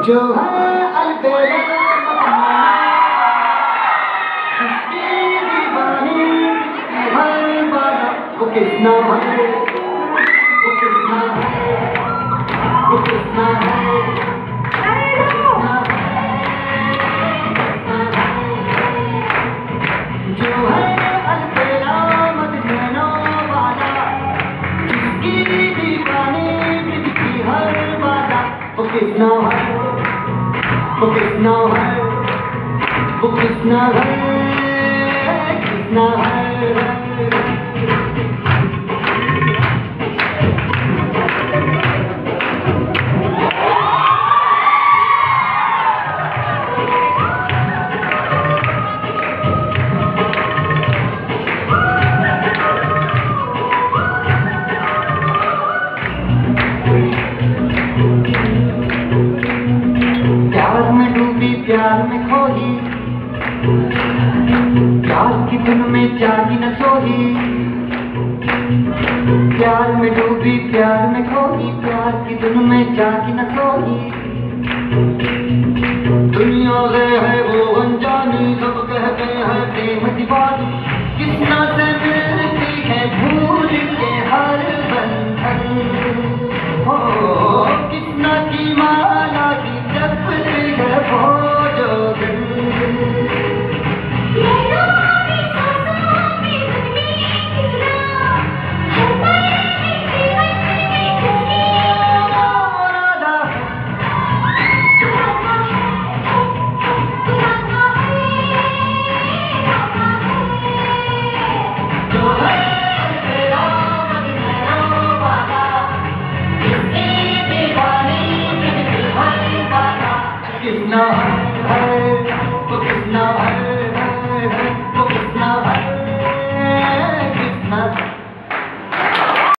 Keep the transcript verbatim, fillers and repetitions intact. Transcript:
जो है अलबेला उसकी दीवानी की हर बात वो किसना है वो किसना है वो किसना है जो है अलबेला मदीना वाला जिसकी दीवानी की हर बात वो किसना है वो किसना है वो किसना है किसना है। प्यार में डूबी प्यार में खोही प्यार की धुन में जागी न सोही प्यार में डूबी प्यार में खोही प्यार की धुन में जागी न सोही। दुनिया से है वो अनजानी सब कहते हैं प्रेम दीवानी किसना से मिलती है भूल के हर बंधन हो किसना की माला की जपती है वो जोगन। किसना है वो किसना है।